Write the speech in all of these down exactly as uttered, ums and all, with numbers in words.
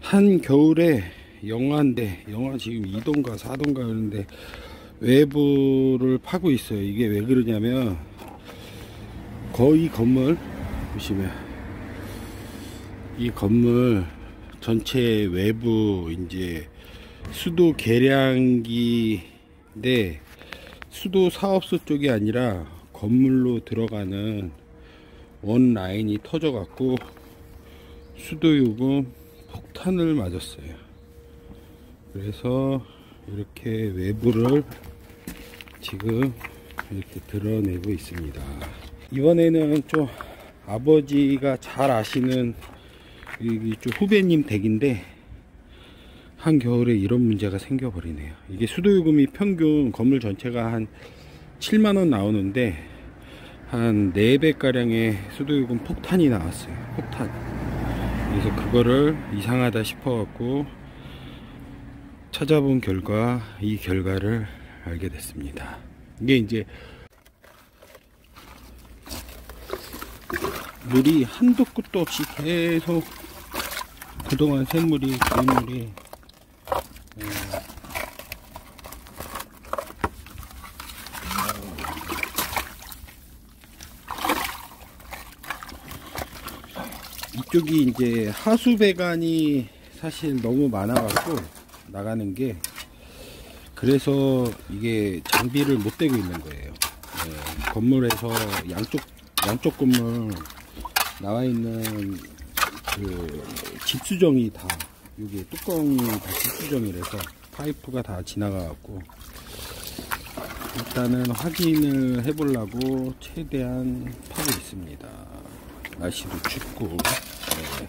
한 겨울에 영하인데, 영하 지금 이 도인가 사 도인가 그러는데 외부를 파고 있어요. 이게 왜 그러냐면 거의 건물 보시면 이 건물 전체 외부 이제 수도 계량기인데 수도 사업소 쪽이 아니라 건물로 들어가는 원 라인이 터져 갖고 수도요금 폭탄을 맞았어요. 그래서 이렇게 외부를 지금 이렇게 드러내고 있습니다. 이번에는 좀 아버지가 잘 아시는 이 좀 후배님 댁인데 한겨울에 이런 문제가 생겨버리네요. 이게 수도요금이 평균 건물 전체가 한 칠만 원 나오는데 한 네 배가량의 수도요금 폭탄이 나왔어요. 폭탄. 그래서 그거를 이상하다 싶어 갖고 찾아본 결과 이 결과를 알게 됐습니다. 이게 이제 물이 한도 끝도 없이 계속 그동안 샘물이 기물이 이쪽이 이제 하수배관이 사실 너무 많아갖고 나가는 게 그래서 이게 장비를 못 대고 있는 거예요. 네, 건물에서 양쪽 양쪽 건물 나와 있는 그 집수정이 다 여기 뚜껑이 다 집수정이라서 파이프가 다 지나가갖고 일단은 확인을 해보려고 최대한 파고 있습니다. 날씨도 춥고. 네.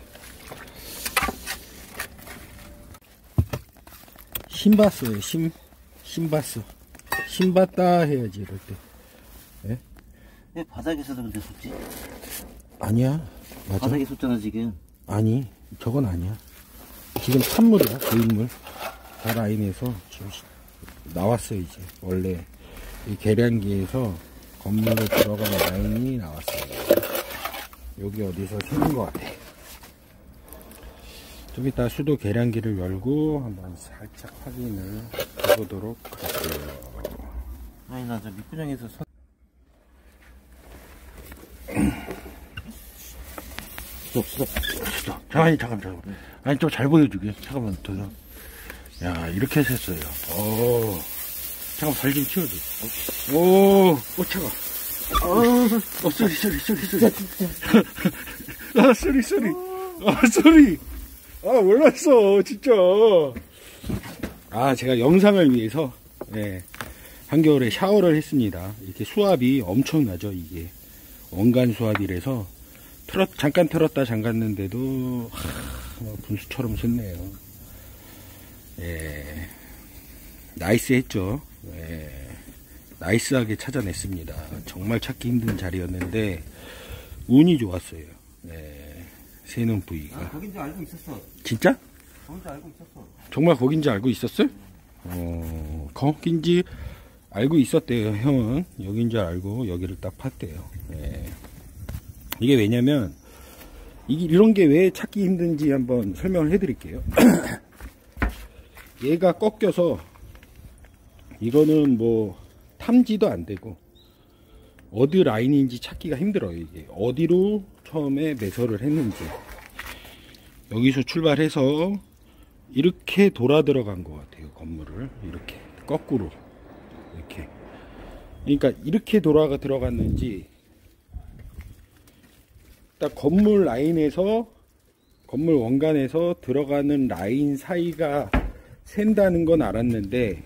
신봤어요. 신, 신봤어. 신봤다 해야지 이럴 때. 네? 왜 바닥에서도 근데 솟지? 아니야. 맞아. 바닥에 솟잖아 지금. 아니 저건 아니야. 지금 찬물이야. 고인물. 저 라인에서 지금 나왔어요. 이제 원래 이 계량기에서 건물에 들어가는 라인이 나왔어요. 여기 어디서 새는 것 같아. 좀 이따 수도 계량기를 열고 한번 살짝 확인을 해보도록 할게요. 아니 나 저 밑구녕에서 선... 스톱 스톱 스톱 잠깐만 잠깐 잠깐 아니 좀 잘 보여주게. 잠깐만 더. 야 이렇게 샜어요. 오 잠깐 발 좀 치워줘. 오, 오 차가. 어, 어 쏘리 쏘리 쏘리 쏘리. 아 쏘리 쏘리. 아 쏘리. 아 몰랐어 진짜. 아 제가 영상을 위해서 네, 한겨울에 샤워를 했습니다. 이렇게 수압이 엄청나죠. 이게 원간 수압이라서 틀었, 잠깐 틀었다 잠갔는데도 하, 분수처럼 샜네요. 예, 나이스 했죠. 예, 나이스하게 찾아냈습니다. 정말 찾기 힘든 자리였는데 운이 좋았어요. 예, 새는 부위가. 아, 거긴지 알고 있었어. 진짜? 거긴지 알고 있었어. 정말 거긴지 알고 있었어요? 어, 거긴지 알고 있었대요. 형은 여긴지 알고 여기를 딱 팠대요. 예. 이게 왜냐면 이게 이런 게 왜 찾기 힘든지 한번 설명을 해드릴게요. 얘가 꺾여서 이거는 뭐 탐지도 안 되고 어디 라인인지 찾기가 힘들어요. 이게 어디로 처음에 매설을 했는지. 여기서 출발해서 이렇게 돌아 들어간 것 같아요. 건물을 이렇게 거꾸로 이렇게. 그러니까 이렇게 돌아가 들어갔는지 딱 건물 라인에서 건물 원간에서 들어가는 라인 사이가 샌다는 건 알았는데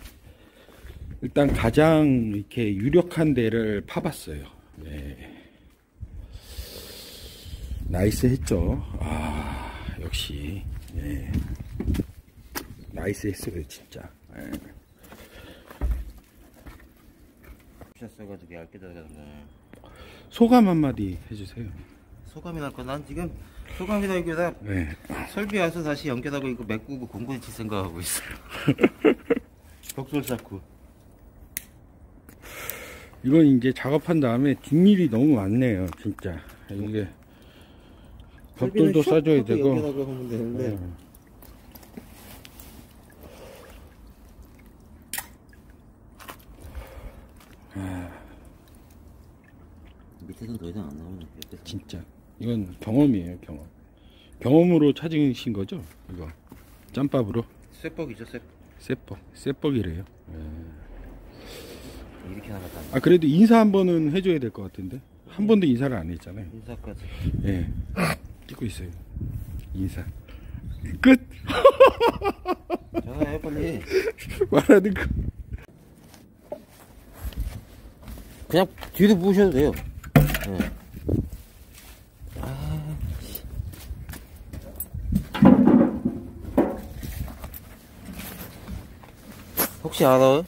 일단 가장 이렇게 유력한 데를 파봤어요. 네. 나이스 했죠. 아 역시 네. 나이스 했어요 진짜. 네. 써가지고 얇게 들어가는 거. 소감 한마디 해주세요. 소감이 날 거. 난 지금 소감이 날기보다 네. 설비 와서 다시 연결하고 이거 메꾸고 공구리 칠 생각하고 있어요. 벽돌 쌓고. 이건 이제 작업한 다음에 뒷일이 너무 많네요 진짜. 이게 벽돌도 싸줘야 되고 연결하고 하면 되는데. 네. 아, 밑에서 더 이상 안 나오네. 옆에서. 진짜 이건 경험이에요, 경험. 경험으로 찾으신 거죠? 이거 짬밥으로. 쇠뻑이죠, 쇠. 쇠뻑, 쇠뻑이래요. 이렇게 나갔다. 아, 그래도 인사 한 번은 해줘야 될 것 같은데 한 번도 인사를 안 했잖아요. 인사까지. 예, 찍고 있어요. 인사 끝. 전화해 빨리. 말하는 거. 그냥 뒤로 부으셔도 돼요. 네. 아, 혹시 알아요?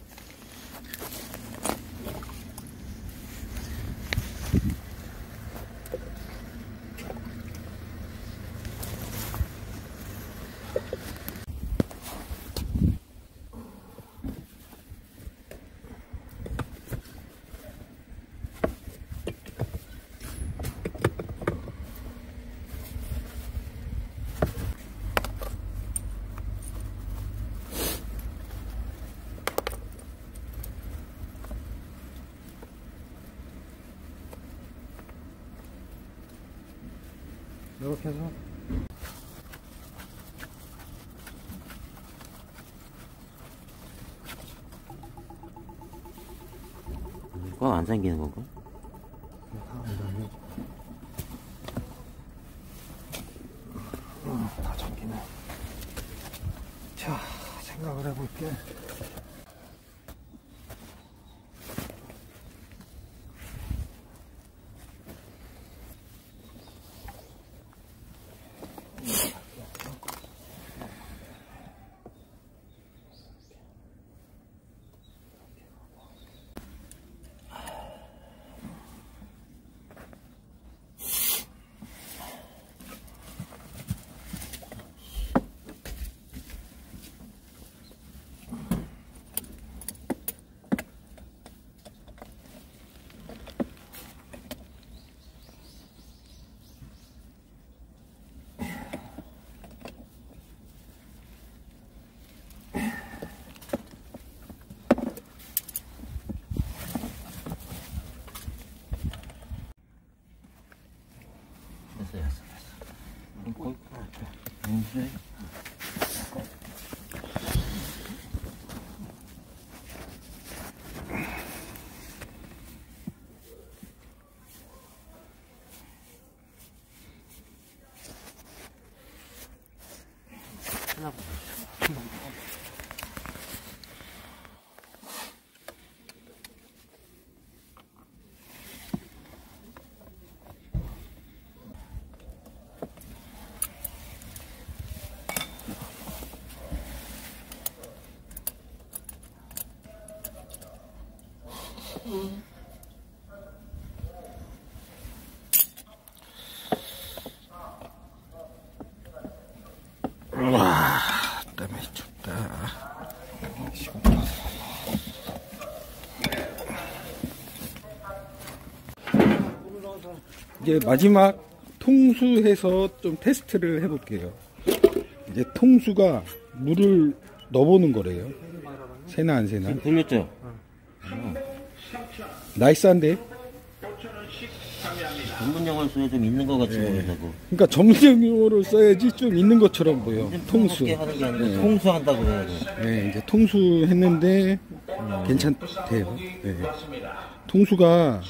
이렇게 해서 꽉 안 잠기는 건가? 다 잠기네. 자, 생각을 해볼게. 됐어, 됐어, 됐어. 거의 음, 하나 와, 땀이 춥다. 이제 마지막 통수해서 좀 테스트를 해볼게요. 이제 통수가 물을 넣어보는 거래요. 새나 안 새나. 돌렸죠? 나이스한데? 전문용어를 써야 좀 있는 것 같이 네. 보인다고. 그러니까 전문용어를 써야지 좀 있는 것처럼 보여. 통수. 하는 게 아니라 네. 통수한다고 해야 돼. 네, 이제 통수했는데 음. 괜찮대요. 네. 통수가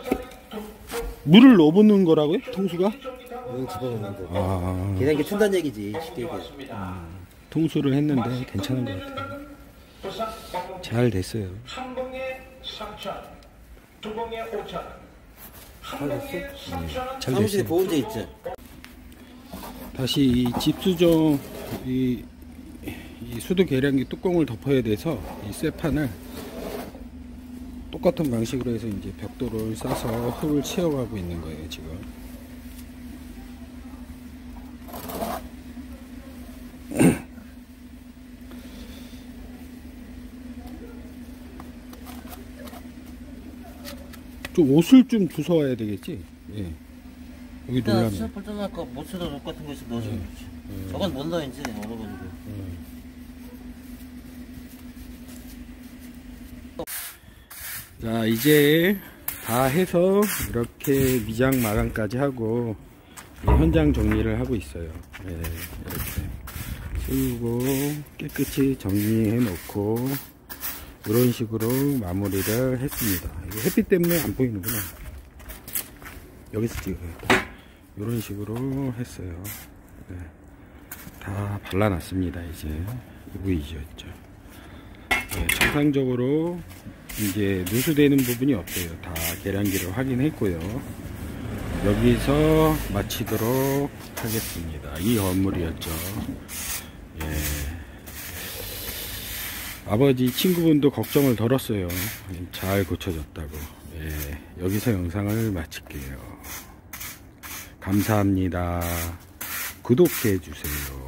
물을 넣어보는 거라고요? 통수가? 물 집어넣는 거. 아, 걔네 게 춘다는 얘기지, 쉽게 얘기해. 음, 통수를 했는데 괜찮은 것 같아요. 잘 됐어요. 한 봉에 삼천, 두 봉에 오천. 한 봉에 삼천 원. 잘 사무실에 됐어요. 보온재 있죠? 다시 이 집수정 이, 이 수도 계량기 뚜껑을 덮어야 돼서 이 쇠판을 똑같은 방식으로 해서 이제 벽돌을 싸서 흙을 채워가고 있는 거예요 지금. 좀 옷을 좀 주워와야 되겠지. 예. 여기 일단 놀라면. 수납할 때 아까 못 쓰던 옷 같은 거 있으면 넣어주면 좋지. 저건 못 넣어 이제 얼어가지고. 자, 이제 다 해서 이렇게 미장 마감까지 하고 현장 정리를 하고 있어요. 네, 이렇게 치우고 깨끗이 정리해 놓고 이런 식으로 마무리를 했습니다. 이거 햇빛 때문에 안 보이는구나. 여기서 찍어야겠다. 이런 식으로 했어요. 네, 다 발라놨습니다. 이제 보이죠? 네, 정상적으로 이제 누수되는 부분이 없어요. 다 계량기를 확인했고요. 여기서 마치도록 하겠습니다. 이 건물이었죠. 예. 아버지 친구분도 걱정을 덜었어요. 잘 고쳐졌다고. 예. 여기서 영상을 마칠게요. 감사합니다. 구독해 주세요.